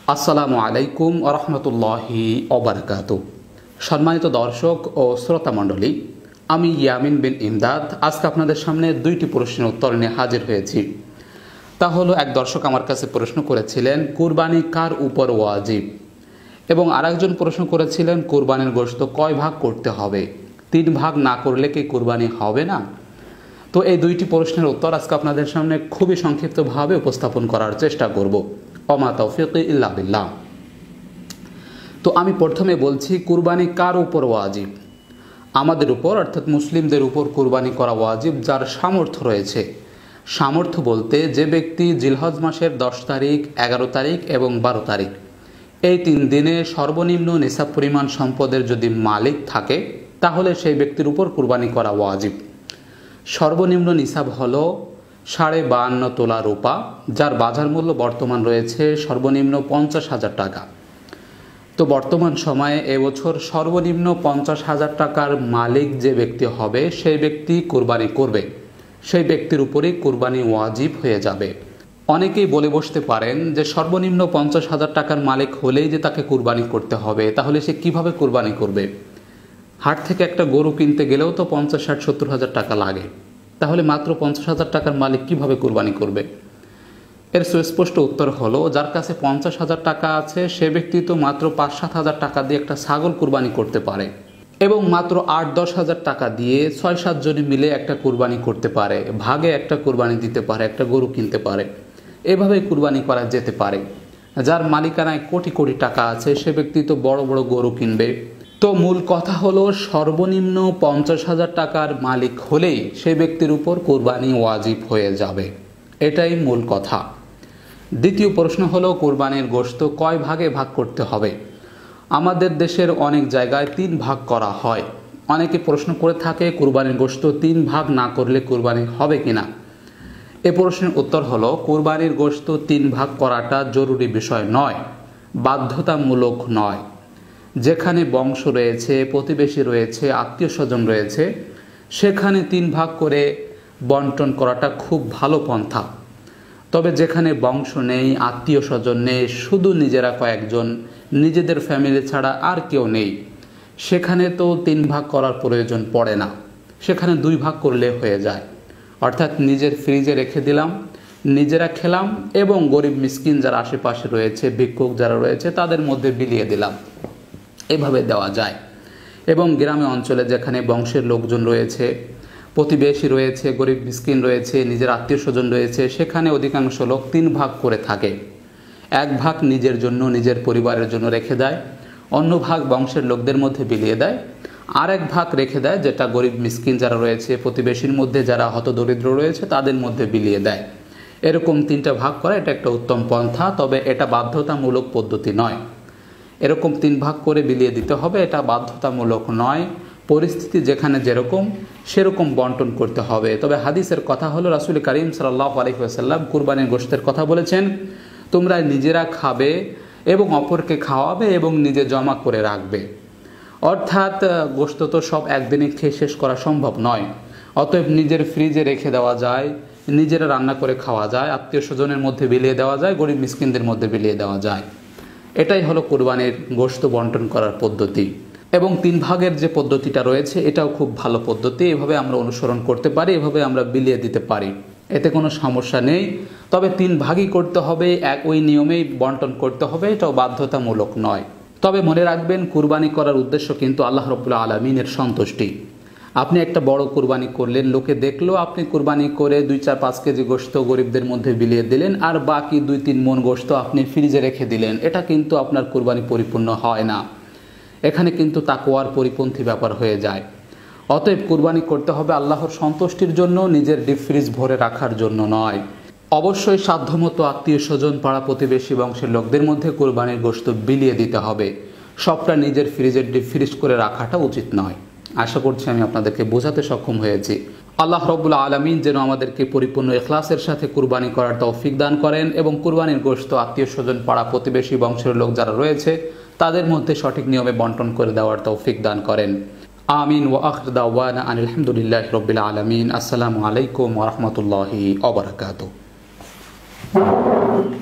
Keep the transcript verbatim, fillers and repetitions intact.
আসসালামু আলাইকুম ওয়া রাহমাতুল্লাহি ওয়া বারাকাতুহু। সম্মানিত দর্শক ও শ্রোতা মণ্ডলী, আমি ইয়ামিন বিন ইমদাদ আজকে আপনাদের সামনে দুইটি প্রশ্নের উত্তর নিয়ে হাজির হয়েছি। তা হলো, এক দর্শক আমার কাছে প্রশ্ন করেছিলেন কুরবানি কার উপর ওয়াজিব, এবং আরেকজন প্রশ্ন করেছিলেন কুরবানির গোশত কয় ভাগ করতে হবে, তিন ভাগ না করলে কি কুরবানি হবে না? তো এই দুইটি প্রশ্নের উত্তর আজকে আপনাদের সামনে খুবই সংক্ষিপ্তভাবে উপস্থাপন করার চেষ্টা করব। ওমা তাওফিক ইল্লা বিল্লাহ। তো আমি প্রথমে বলছি কুরবানি কার উপর ওয়াজিব। আমাদের উপর অর্থাৎ মুসলিমদের উপর কুরবানি করা ওয়াজিব যার সামর্থ্য রয়েছে। সামর্থ্য বলতে যে ব্যক্তি জিলহজ মাসের দশ তারিখ, এগারো তারিখ এবং বারো তারিখ এই তিন দিনে সর্বনিম্ন নিসাব পরিমাণ সম্পদের যদি মালিক থাকে, তাহলে সেই ব্যক্তির উপর কুরবানি করা ওয়াজিব। সর্বনিম্ন নিসাব হলো সাড়ে বাহান্ন তোলা রূপা, যার বাজার মূল্য বর্তমান রয়েছে সর্বনিম্ন পঞ্চাশ হাজার টাকা। তো বর্তমান সময়ে এবছর সর্বনিম্ন পঞ্চাশ হাজার টাকার মালিক যে ব্যক্তি হবে, সেই ব্যক্তি কুরবানি করবে, সেই ব্যক্তির উপরেই কুরবানি ওয়াজিব হয়ে যাবে। অনেকেই বলে বসতে পারেন যে সর্বনিম্ন পঞ্চাশ হাজার টাকার মালিক হলেই যে তাকে কুরবানি করতে হবে, তাহলে সে কিভাবে কুরবানি করবে? হাট থেকে একটা গরু কিনতে গেলেও তো পঞ্চাশ ষাট সত্তর হাজার টাকা লাগে, তাহলে মাত্র পঞ্চাশ হাজার টাকার মালিক কিভাবে কুরবানি করবে? এর সুস্পষ্ট উত্তর হলো, যার কাছে পঞ্চাশ হাজার টাকা আছে সে ব্যক্তি তো মাত্র পাঁচ সাত হাজার টাকা দিয়ে একটা ছাগল কুরবানি করতে পারে, এবং মাত্র আট দশ হাজার টাকা দিয়ে ছয় সাতজনে মিলে একটা কুরবানি করতে পারে, ভাগে একটা কুরবানি দিতে পারে, একটা গরু কিনতে পারে। এভাবে কুরবানি করা যেতে পারে। যার মালিকানায় কোটি কোটি টাকা আছে সে ব্যক্তি তো বড় বড় গরু কিনবে। তো মূল কথা হলো, সর্বনিম্ন পঞ্চাশ হাজার টাকার মালিক হলেই সেই ব্যক্তির উপর কুরবানি ওয়াজিব হয়ে যাবে, এটাই মূল কথা। দ্বিতীয় প্রশ্ন হলো কুরবানির গোশত কয় ভাগে ভাগ করতে হবে। আমাদের দেশের অনেক জায়গায় তিন ভাগ করা হয়। অনেকে প্রশ্ন করে থাকে কুরবানির গোশত তিন ভাগ না করলে কুরবানি হবে কিনা। এ প্রশ্নের উত্তর হলো, কুরবানির গোশত তিন ভাগ করাটা জরুরি বিষয় নয়, বাধ্যতামূলক নয়। যেখানে বংশ রয়েছে, প্রতিবেশী রয়েছে, আত্মীয় স্বজন রয়েছে, সেখানে তিন ভাগ করে বন্টন করাটা খুব ভালো পন্থা। তবে যেখানে বংশ নেই, আত্মীয় স্বজন নেই, শুধু নিজেরা কয়েকজন, নিজেদের ফ্যামিলি ছাড়া আর কেউ নেই, সেখানে তো তিন ভাগ করার প্রয়োজন পড়ে না, সেখানে দুই ভাগ করলে হয়ে যায়। অর্থাৎ নিজের ফ্রিজে রেখে দিলাম, নিজেরা খেলাম, এবং গরিব মিসকিন যারা আশেপাশে রয়েছে, ভিক্ষুক যারা রয়েছে, তাদের মধ্যে বিলিয়ে দিলাম, এভাবে দেওয়া যায়। এবং গ্রামে অঞ্চলে যেখানে বংশের লোকজন রয়েছে, প্রতিবেশী রয়েছে, গরিব মিসকিন রয়েছে, নিজের আত্মীয় স্বজন রয়েছে, সেখানে অধিকাংশ লোক তিন ভাগ করে থাকে। এক ভাগ নিজের জন্য, নিজের পরিবারের জন্য রেখে দেয়, অন্য ভাগ বংশের লোকদের মধ্যে বিলিয়ে দেয়, আর এক ভাগ রেখে দেয় যেটা গরিব মিসকিন যারা রয়েছে, প্রতিবেশীর মধ্যে যারা হতদরিদ্র রয়েছে, তাদের মধ্যে বিলিয়ে দেয়। এরকম তিনটা ভাগ করা এটা একটা উত্তম পন্থা, তবে এটা বাধ্যতামূলক পদ্ধতি নয়। এরকম তিন ভাগ করে বিলিয়ে দিতে হবে, এটা বাধ্যতামূলক নয়। পরিস্থিতি যেখানে যেরকম সেরকম বন্টন করতে হবে। তবে হাদিসের কথা হলো, রাসূল করিম সাল্লাল্লাহু আলাইহি ওয়াসাল্লাম কুরবানির গোশতের কথা বলেছেন, তোমরা নিজেরা খাবে এবং অপরকে খাওয়াবে এবং নিজে জমা করে রাখবে। অর্থাৎ গোশত তো সব একদিনে খেয়ে শেষ করা সম্ভব নয়, অতএব নিজের ফ্রিজে রেখে দেওয়া যায়, নিজেরা রান্না করে খাওয়া যায়, আত্মীয় স্বজনের মধ্যে বিলিয়ে দেওয়া যায়, গরিব মিসকিনদের মধ্যে বিলিয়ে দেওয়া যায়। এটাই হলো কুরবানির গোশত বন্টন করার পদ্ধতি। এবং তিন ভাগের যে পদ্ধতিটা রয়েছে এটাও খুব ভালো পদ্ধতি, এভাবে আমরা অনুসরণ করতে পারি, এভাবে আমরা বিলিয়ে দিতে পারি, এতে কোনো সমস্যা নেই। তবে তিন ভাগই করতে হবে, এক ওই নিয়মেই বন্টন করতে হবে, এটাও বাধ্যতামূলক নয়। তবে মনে রাখবেন, কুরবানি করার উদ্দেশ্য কিন্তু আল্লাহ রাব্বুল আলামিনের সন্তুষ্টি। আপনি একটা বড় কুরবানি করলেন, লোকে দেখলো আপনি কুরবানি করে দুই চার পাঁচ কেজি গোশত গরিবদের মধ্যে বিলিয়ে দিলেন, আর বাকি দুই তিন মন গোশত আপনি ফ্রিজে রেখে দিলেন, এটা কিন্তু আপনার কুরবানি পরিপূর্ণ হয় না। এখানে কিন্তু তাকওয়ার পরিপন্থী ব্যাপার হয়ে যায়। অতএব কুরবানি করতে হবে আল্লাহর সন্তুষ্টির জন্য, নিজের ডিপ ফ্রিজ ভরে রাখার জন্য নয়। অবশ্যই সাধ্যমতো আত্মীয় স্বজন, পাড়া প্রতিবেশী, বংশের লোকদের মধ্যে কুরবানির গোশত বিলিয়ে দিতে হবে, সবটা নিজের ফ্রিজের ডিপ ফ্রিজ করে রাখাটা উচিত নয়। আশা করছি আমি আপনাদেরকে বোঝাতে সক্ষম হয়েছি। আল্লাহ রাব্বুল আলামিন যেন আমাদেরকে পরিপূর্ণ ইখলাসের সাথে কুরবানি করার তৌফিক দান করেন, এবং কুরবানির গোশত আত্মীয় স্বজন, পাড়া প্রতিবেশী, বংশের লোক যারা রয়েছে তাদের মধ্যে সঠিক নিয়মে বন্টন করে দেওয়ার তৌফিক দান করেন। আমিন। ওয়া আখির দাওয়ানা আনিল হামদুলিল্লাহি রাব্বিল আলামিন। আসসালামু আলাইকুম ওয়া রাহমাতুল্লাহি ওয়া বারাকাতুহু।